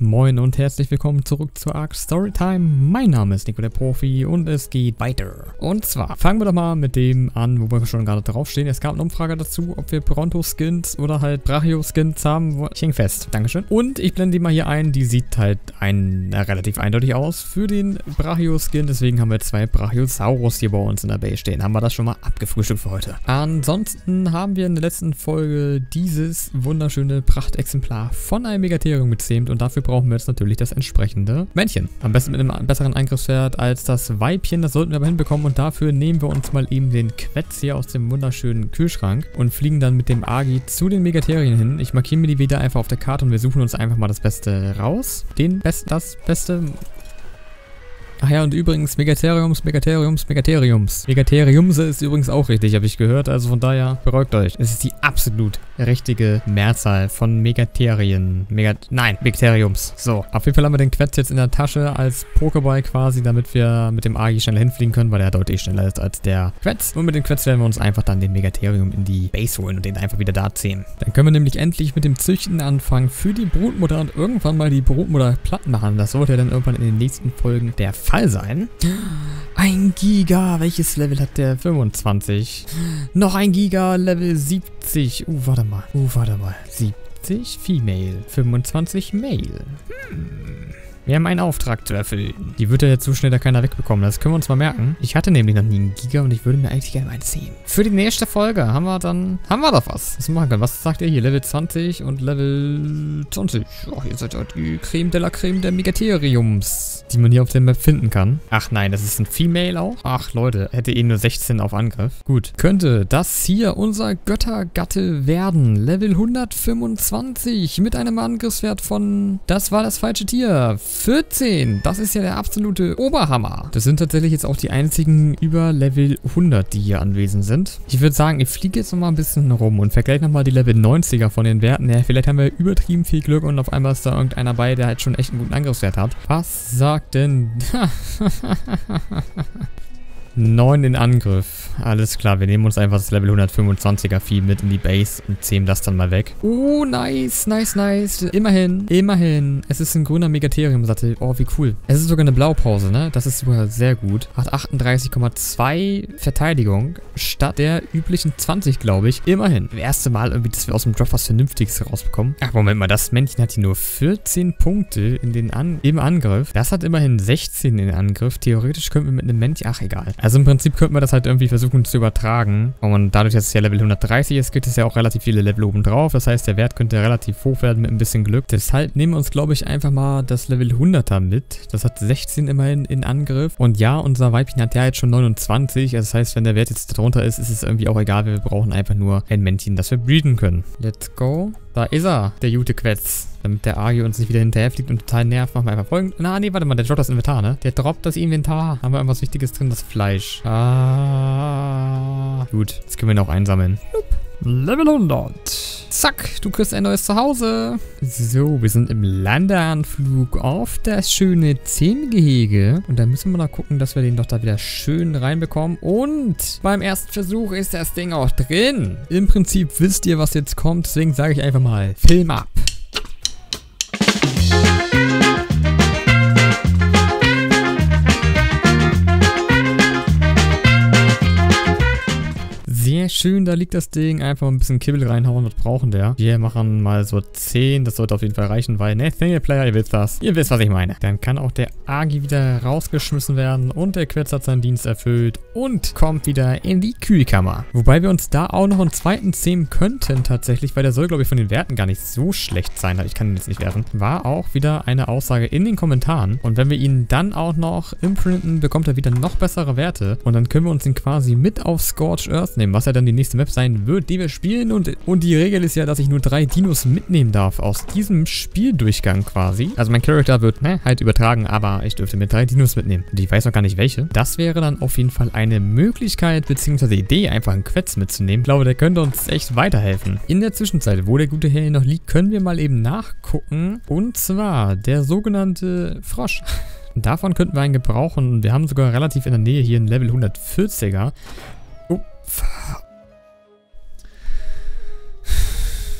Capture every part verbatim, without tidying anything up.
Moin und herzlich willkommen zurück zur Ark Storytime. Mein Name ist Nico der Profi und es geht weiter. Und zwar fangen wir doch mal mit dem an, wo wir schon gerade draufstehen. Es gab eine Umfrage dazu, ob wir Bronto-Skins oder halt Brachio-Skins haben. Ich hänge fest. Dankeschön. Und ich blende die mal hier ein. Die sieht halt ein, äh, relativ eindeutig aus für den Brachio-Skin. Deswegen haben wir zwei Brachiosaurus hier bei uns in der Base stehen. Haben wir das schon mal abgefrühstückt für heute. Ansonsten haben wir in der letzten Folge dieses wunderschöne Prachtexemplar von einem Megatherium gezähmt und dafür brauchen wir jetzt natürlich das entsprechende Männchen. Am besten mit einem besseren Eingriffswert als das Weibchen, das sollten wir aber hinbekommen und dafür nehmen wir uns mal eben den Quetz hier aus dem wunderschönen Kühlschrank und fliegen dann mit dem Agi zu den Megatherien hin. Ich markiere mir die wieder einfach auf der Karte und wir suchen uns einfach mal das Beste raus. Den Best, das Beste... Ach ja, und übrigens, Megatheriums, Megatheriums, Megatheriums. Megatheriumse ist übrigens auch richtig, habe ich gehört. Also von daher, beruhigt euch. Es ist die absolut richtige Mehrzahl von Megatherien. Megat... Nein, Megatheriums. So, auf jeden Fall haben wir den Quetz jetzt in der Tasche als Pokéball quasi, damit wir mit dem Agi schneller hinfliegen können, weil der deutlich schneller ist als der Quetz. Und mit dem Quetz werden wir uns einfach dann den Megatherium in die Base holen und den einfach wieder da zähmen. Dann können wir nämlich endlich mit dem Züchten anfangen für die Brutmutter und irgendwann mal die Brutmutter platt machen. Das sollte ja dann irgendwann in den nächsten Folgen der Fall sein. Ein Giga. Welches Level hat der? fünfundzwanzig. Noch ein Giga. Level siebzig. Uh, warte mal. Uh, warte mal. siebzig Female. fünfundzwanzig Male. Hm. Wir haben einen Auftrag zu erfüllen. Die wird ja jetzt so schnell da keiner wegbekommen. Das können wir uns mal merken. Ich hatte nämlich noch nie einen Giga und ich würde mir eigentlich gerne mal einen ziehen. Für die nächste Folge haben wir dann... Haben wir doch was. Was machen können. Was sagt ihr hier? Level zwanzig und Level zwanzig. Oh, ihr seid ja die Creme de la Creme der Megatheriums, die man hier auf der Map finden kann. Ach nein, das ist ein Female auch. Ach Leute, hätte eh nur sechzehn auf Angriff. Gut. Könnte das hier unser Göttergatte werden. Level hundertfünfundzwanzig mit einem Angriffswert von... Das war das falsche Tier. vierzehn. Das ist ja der absolute Oberhammer. Das sind tatsächlich jetzt auch die einzigen über Level hundert, die hier anwesend sind. Ich würde sagen, ich fliege jetzt nochmal ein bisschen rum und vergleiche nochmal die Level neunziger von den Werten. Ja, vielleicht haben wir übertrieben viel Glück und auf einmal ist da irgendeiner bei, der halt schon echt einen guten Angriffswert hat. Was sagt denn... neun in Angriff. Alles klar, wir nehmen uns einfach das Level hundertfünfundzwanziger Vieh mit in die Base und zähmen das dann mal weg. Oh, nice, nice, nice. Immerhin, immerhin. Es ist ein grüner Megatherium-Sattel. Oh, wie cool. Es ist sogar eine Blaupause, ne? Das ist sogar sehr gut. Hat achtunddreißig Komma zwei Verteidigung statt der üblichen zwanzig, glaube ich. Immerhin. Das erste Mal irgendwie, dass wir aus dem Drop was Vernünftiges rausbekommen. Ach, Moment mal. Das Männchen hat hier nur vierzehn Punkte in den An im Angriff. Das hat immerhin sechzehn in den Angriff. Theoretisch könnten wir mit einem Männchen... Ach, egal. Also im Prinzip könnten wir das halt irgendwie versuchen zu übertragen. Und dadurch, dass es ja Level hundertdreißig ist, gibt es ja auch relativ viele Level oben drauf. Das heißt, der Wert könnte relativ hoch werden mit ein bisschen Glück. Deshalb nehmen wir uns, glaube ich, einfach mal das Level hunderter mit. Das hat sechzehn immerhin in Angriff. Und ja, unser Weibchen hat ja jetzt schon neunundzwanzig. Also das heißt, wenn der Wert jetzt drunter ist, ist es irgendwie auch egal. Wir brauchen einfach nur ein Männchen, das wir breeden können. Let's go. Da ist er, der gute Quetz. Damit der Agi uns nicht wieder hinterherfliegt und total nervt, machen wir einfach folgendes. Na, nee, warte mal, der droppt das Inventar, ne? Der droppt das Inventar. Haben wir irgendwas Wichtiges drin? Das Fleisch. Ah. Gut, jetzt können wir ihn auch einsammeln. Level hundert. Zack, du kriegst ein neues Zuhause. So, wir sind im Landeanflug auf das schöne Zähmgehege. Und da müssen wir mal gucken, dass wir den doch da wieder schön reinbekommen. Und beim ersten Versuch ist das Ding auch drin. Im Prinzip wisst ihr, was jetzt kommt. Deswegen sage ich einfach mal, Film ab. Sehr schön, da liegt das Ding. Einfach ein bisschen Kibbel reinhauen, was brauchen der? Wir machen mal so zehn, das sollte auf jeden Fall reichen, weil, ne, Single-Player, ihr wisst das. Ihr wisst, was ich meine. Dann kann auch der Agi wieder rausgeschmissen werden und der Quetz hat seinen Dienst erfüllt und kommt wieder in die Kühlkammer. Wobei wir uns da auch noch einen zweiten zähmen könnten tatsächlich, weil der soll, glaube ich, von den Werten gar nicht so schlecht sein. Ich kann ihn jetzt nicht werfen. War auch wieder eine Aussage in den Kommentaren. Und wenn wir ihn dann auch noch imprinten, bekommt er wieder noch bessere Werte und dann können wir uns ihn quasi mit auf Scorched Earth nehmen, was ja dann die nächste Map sein wird, die wir spielen. Und, und die Regel ist ja, dass ich nur drei Dinos mitnehmen darf aus diesem Spieldurchgang quasi. Also mein Charakter wird ne, halt übertragen, aber ich dürfte mit drei Dinos mitnehmen. Und ich weiß noch gar nicht welche. Das wäre dann auf jeden Fall eine Möglichkeit bzw. Idee, einfach einen Quetz mitzunehmen. Ich glaube, der könnte uns echt weiterhelfen. In der Zwischenzeit, wo der gute Herr hier noch liegt, können wir mal eben nachgucken. Und zwar der sogenannte Frosch. Davon könnten wir einen gebrauchen. Wir haben sogar relativ in der Nähe hier einen Level hundertvierziger. Oh.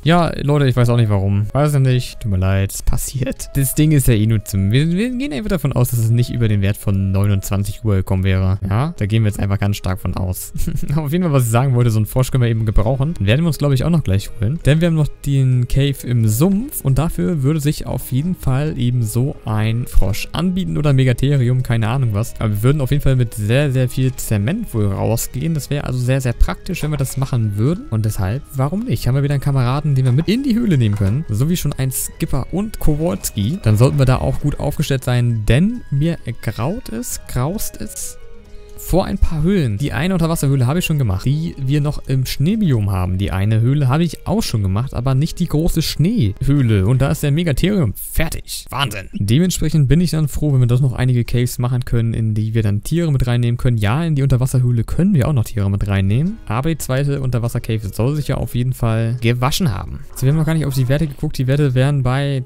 Ja, Leute, ich weiß auch nicht warum. Weiß ja nicht. Tut mir leid. Es passiert. Das Ding ist ja eh nur zum... Wir, wir gehen einfach davon aus, dass es nicht über den Wert von neunundzwanzig Uhr gekommen wäre. Ja, da gehen wir jetzt einfach ganz stark von aus. Auf jeden Fall, was ich sagen wollte, so einen Frosch können wir eben gebrauchen. Den werden wir uns, glaube ich, auch noch gleich holen. Denn wir haben noch den Cave im Sumpf und dafür würde sich auf jeden Fall eben so ein Frosch anbieten oder Megatherium, keine Ahnung was. Aber wir würden auf jeden Fall mit sehr, sehr viel Zement wohl rausgehen. Das wäre also sehr, sehr praktisch, wenn wir das machen würden. Und deshalb, warum nicht? Haben wir wieder einen Kameraden, den wir mit in die Höhle nehmen können. So wie schon ein Skipper und Kowalski. Dann sollten wir da auch gut aufgestellt sein, denn mir graut es, graust es vor ein paar Höhlen. Die eine Unterwasserhöhle habe ich schon gemacht, die wir noch im Schneebiom haben. Die eine Höhle habe ich auch schon gemacht, aber nicht die große Schneehöhle. Und da ist der Megatherium fertig. Wahnsinn. Dementsprechend bin ich dann froh, wenn wir doch noch einige Caves machen können, in die wir dann Tiere mit reinnehmen können. Ja, in die Unterwasserhöhle können wir auch noch Tiere mit reinnehmen. Aber die zweite Unterwassercave soll sich ja auf jeden Fall gewaschen haben. So, wir haben noch gar nicht auf die Werte geguckt. Die Werte wären bei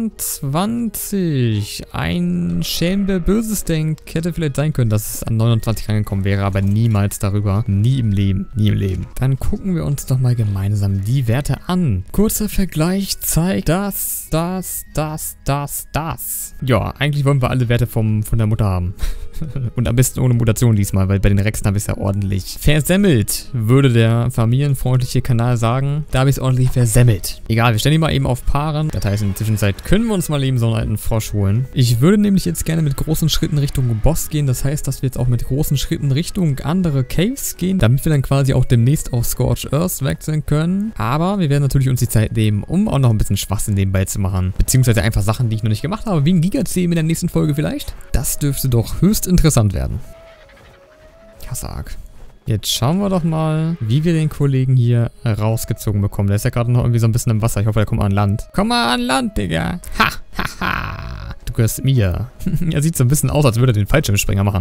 dreiundzwanzig. Ein Schelm, der Böses denkt, hätte vielleicht sein können, dass es an neunundzwanzig rangekommen wäre, aber niemals darüber. Nie im Leben. Nie im Leben. Dann gucken wir uns doch mal gemeinsam die Werte an. Kurzer Vergleich zeigt das, das, das, das, das. Ja, eigentlich wollen wir alle Werte vom, von der Mutter haben. Und am besten ohne Mutation diesmal, weil bei den Rexen habe ich es ja ordentlich versemmelt, würde der familienfreundliche Kanal sagen. Da habe ich es ordentlich versemmelt. Egal, wir stellen ihn mal eben auf Paaren. Das heißt, in der Zwischenzeit können wir uns mal eben so einen alten Frosch holen. Ich würde nämlich jetzt gerne mit großen Schritten Richtung Boss gehen. Das heißt, dass wir jetzt auch mit großen Schritten Richtung andere Caves gehen, damit wir dann quasi auch demnächst auf Scorched Earth wechseln können. Aber wir werden natürlich uns die Zeit nehmen, um auch noch ein bisschen Schwachsinn nebenbei zu machen. Beziehungsweise einfach Sachen, die ich noch nicht gemacht habe, wie ein Giga-Zähm in der nächsten Folge vielleicht. Das dürfte doch höchst interessant werden. Ja, sag. Jetzt schauen wir doch mal, wie wir den Kollegen hier rausgezogen bekommen. Der ist ja gerade noch irgendwie so ein bisschen im Wasser. Ich hoffe, er kommt mal an Land. Komm mal an Land, Digga. Ha, ha, ha. Du gehörst mir. Er sieht so ein bisschen aus, als würde er den Fallschirmspringer machen.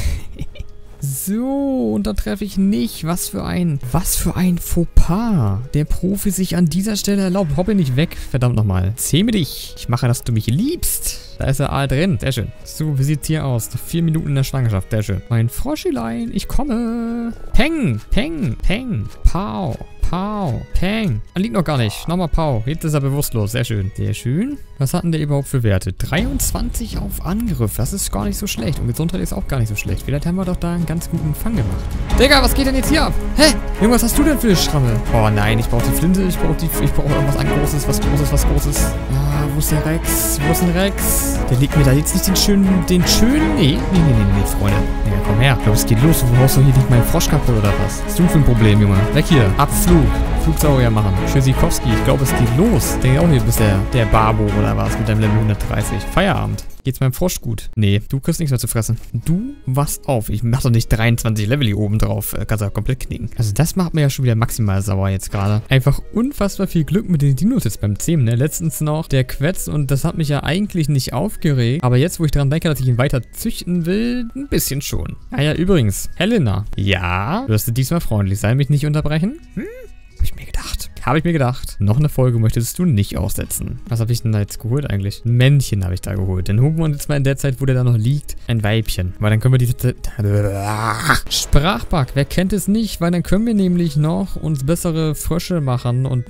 So, und da treffe ich nicht. Was für ein, was für ein Fauxpas. Der Profi sich an dieser Stelle erlaubt. Hoppe nicht weg. Verdammt nochmal. Zähme dich. Ich mache, dass du mich liebst. Da ist er A drin. Sehr schön. So, wie sieht's hier aus? Noch vier Minuten in der Schwangerschaft. Sehr schön. Mein Froschilein, ich komme. Peng, peng, peng. Pau, pau, peng. Er liegt noch gar nicht. Nochmal Pau. Jetzt ist er bewusstlos. Sehr schön. Sehr schön. Was hatten der überhaupt für Werte? dreiundzwanzig auf Angriff. Das ist gar nicht so schlecht. Und Gesundheit ist auch gar nicht so schlecht. Vielleicht haben wir doch da einen ganz guten Fang gemacht. Digga, was geht denn jetzt hier ab? Hä? Junge, was hast du denn für eine Schramme? Oh nein, ich brauche die Flinte. Ich brauche die. Ich brauche irgendwas an Großes, was Großes, was Großes. Ah, wo ist der Rex? Wo ist denn Rex? Der legt mir da jetzt nicht den schönen, den schönen... Nee, nee, nee, nee, nee, Freunde. Ja, komm her. Ich glaube, es geht los. Du brauchst doch hier nicht meinen Frosch kaputt oder was? Was ist du für ein Problem, Junge? Weg hier. Abflug. Flugsaurier machen. Tschüssikowski. Ich glaube, es geht los. Ich denke auch, hier bist der, der Barbo oder was mit deinem Level hundertdreißig. Feierabend. Geht's meinem Frosch gut? Nee, du kriegst nichts mehr zu fressen. Du wachst auf. Ich mach doch nicht dreiundzwanzig Level hier oben drauf. Kannst du auch komplett knicken. Also das macht mir ja schon wieder maximal sauer jetzt gerade. Einfach unfassbar viel Glück mit den Dinos jetzt beim Zähmen, ne? Letztens noch der Quetz und das hat mich ja eigentlich nicht aufgeregt. Aber jetzt, wo ich daran denke, dass ich ihn weiter züchten will, ein bisschen schon. Ah ja, übrigens. Helena. Ja? Wirst du diesmal freundlich sein, mich nicht unterbrechen? Hm? Hab ich mir gedacht. Habe ich mir gedacht. Noch eine Folge möchtest du nicht aussetzen. Was habe ich denn da jetzt geholt eigentlich? Ein Männchen habe ich da geholt. Dann holen wir uns jetzt mal in der Zeit, wo der da noch liegt, ein Weibchen. Weil dann können wir diese... Sprachbug. Wer kennt es nicht? Weil dann können wir nämlich noch uns bessere Frösche machen und,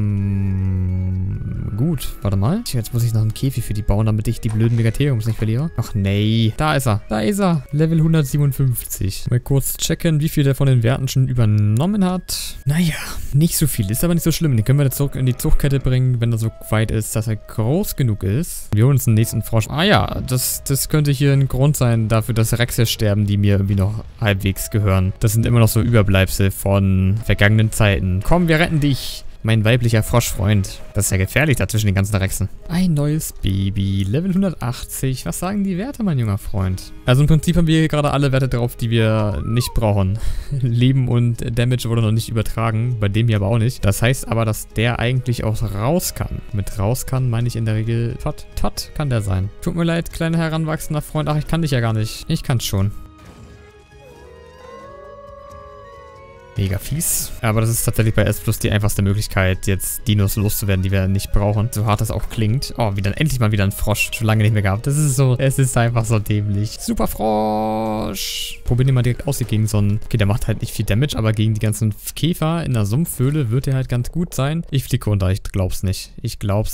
ähm... gut. Warte mal. Jetzt muss ich noch einen Käfig für die bauen, damit ich die blöden Megatheriums nicht verliere. Ach nee. Da ist er. Da ist er. Level hundertsiebenundfünfzig. Mal kurz checken, wie viel der von den Werten schon übernommen hat. Naja, nicht so viel. Ist aber nicht so schlimm. Den können wir zurück in die Zuchtkette bringen, wenn er so weit ist, dass er groß genug ist. Wir holen uns den nächsten Frosch. Ah ja, das, das könnte hier ein Grund sein dafür, dass Rexe sterben, die mir irgendwie noch halbwegs gehören. Das sind immer noch so Überbleibsel von vergangenen Zeiten. Komm, wir retten dich. Mein weiblicher Froschfreund. Das ist ja gefährlich da zwischen den ganzen Rexen. Ein neues Baby. Level hundertachtzig. Was sagen die Werte, mein junger Freund? Also im Prinzip haben wir hier gerade alle Werte drauf, die wir nicht brauchen. Leben und Damage wurde noch nicht übertragen. Bei dem hier aber auch nicht. Das heißt aber, dass der eigentlich auch raus kann. Mit raus kann meine ich in der Regel Tot. Tot kann der sein. Tut mir leid, kleiner heranwachsender Freund. Ach, ich kann dich ja gar nicht. Ich kann's schon. Mega fies. Aber das ist tatsächlich bei S plus die einfachste Möglichkeit, jetzt Dinos loszuwerden, die wir nicht brauchen. So hart das auch klingt. Oh, wieder, endlich mal wieder ein Frosch. Schon lange nicht mehr gehabt. Das ist so, es ist einfach so dämlich. Super Frosch. Probieren wir mal direkt aus hier gegen so einen... Okay, der macht halt nicht viel Damage, aber gegen die ganzen Käfer in der Sumpfhöhle wird er halt ganz gut sein. Ich fliege runter, ich glaub's nicht. Ich glaub's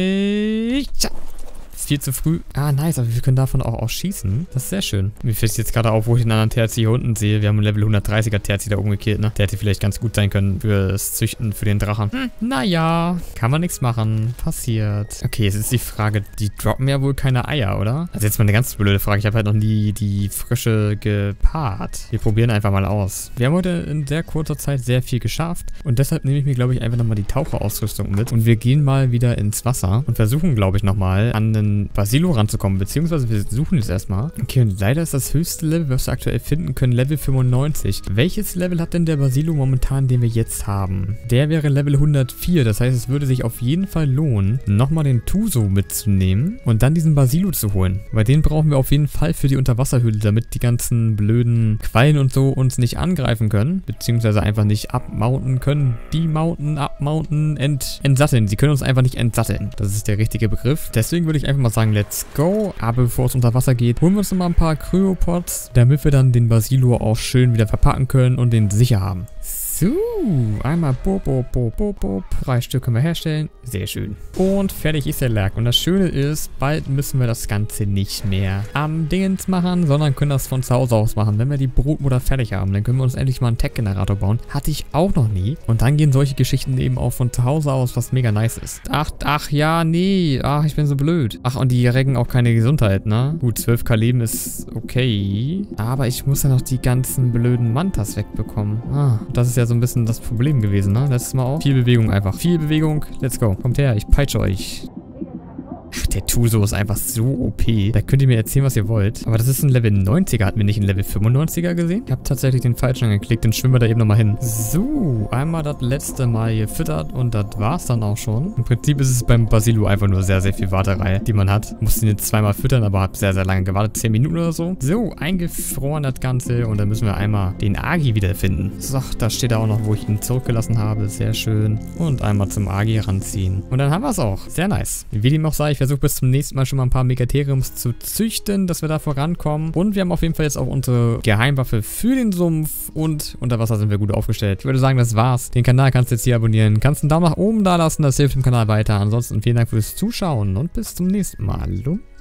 nicht. Tja. Viel zu früh. Ah, nice, aber wir können davon auch, auch schießen. Das ist sehr schön. Mir fällt jetzt gerade auf, wo ich den anderen Terzi hier unten sehe. Wir haben einen Level hundertdreißiger Terzi da oben gekillt, ne? Der hätte vielleicht ganz gut sein können fürs Züchten, für den Drachen. Hm, naja, kann man nichts machen. Passiert. Okay, jetzt ist die Frage, die droppen ja wohl keine Eier, oder? Also jetzt mal eine ganz blöde Frage. Ich habe halt noch nie die Frösche gepaart. Wir probieren einfach mal aus. Wir haben heute in sehr kurzer Zeit sehr viel geschafft. Und deshalb nehme ich mir, glaube ich, einfach nochmal die Taucherausrüstung mit. Und wir gehen mal wieder ins Wasser und versuchen, glaube ich, nochmal an den Basilo ranzukommen, beziehungsweise wir suchen jetzt erstmal. Okay, und leider ist das höchste Level, was wir aktuell finden können, Level fünfundneunzig. Welches Level hat denn der Basilo momentan, den wir jetzt haben? Der wäre Level hundertvier, das heißt, es würde sich auf jeden Fall lohnen, nochmal den Tuso mitzunehmen und dann diesen Basilo zu holen. Weil den brauchen wir auf jeden Fall für die Unterwasserhöhle, damit die ganzen blöden Quallen und so uns nicht angreifen können, beziehungsweise einfach nicht abmounten können. Demounten, abmounten, ent, entsatteln. Sie können uns einfach nicht entsatteln. Das ist der richtige Begriff. Deswegen würde ich einfach mal sagen, let's go. Aber bevor es unter Wasser geht, holen wir uns nochmal ein paar Cryopods, damit wir dann den Basilo auch schön wieder verpacken können und den sicher haben. So, einmal bop, bop, bop, bop, bop. Drei Stück können wir herstellen. Sehr schön. Und fertig ist der Lack. Und das Schöne ist, bald müssen wir das Ganze nicht mehr am Dingens machen, sondern können das von zu Hause aus machen. Wenn wir die Brutmutter fertig haben, dann können wir uns endlich mal einen Tech-Generator bauen. Hatte ich auch noch nie. Und dann gehen solche Geschichten eben auch von zu Hause aus, was mega nice ist. Ach, ach ja, nee. Ach, ich bin so blöd. Ach, und die recken auch keine Gesundheit, ne? Gut, zwölf K Leben ist okay. Aber ich muss ja noch die ganzen blöden Mantas wegbekommen. Ah, das ist ja so ein bisschen das Problem gewesen, ne? Letztes Mal auch. Viel Bewegung einfach. Viel Bewegung. Let's go. Kommt her, ich peitsche euch. Ach, der Tuso ist einfach so O P. Da könnt ihr mir erzählen, was ihr wollt. Aber das ist ein Level neunziger. Hatten wir nicht einen Level fünfundneunziger gesehen? Ich habe tatsächlich den falschen angeklickt. Den schwimmen wir da eben nochmal hin. So, einmal das letzte Mal gefüttert und das war's dann auch schon. Im Prinzip ist es beim Basilo einfach nur sehr, sehr viel Warterei, die man hat. Musste ihn jetzt zweimal füttern, aber habe sehr, sehr lange gewartet. zehn Minuten oder so. So, eingefroren das Ganze. Und dann müssen wir einmal den Agi wiederfinden. So, da steht er auch noch, wo ich ihn zurückgelassen habe. Sehr schön. Und einmal zum Agi ranziehen. Und dann haben wir es auch. Sehr nice. Wie dem auch sei, ich versuche bis zum nächsten Mal schon mal ein paar Megatheriums zu züchten, dass wir da vorankommen. Und wir haben auf jeden Fall jetzt auch unsere Geheimwaffe für den Sumpf. Und unter Wasser sind wir gut aufgestellt. Ich würde sagen, das war's. Den Kanal kannst du jetzt hier abonnieren. Kannst einen Daumen nach oben da lassen, das hilft dem Kanal weiter. Ansonsten vielen Dank fürs Zuschauen und bis zum nächsten Mal. Hallo.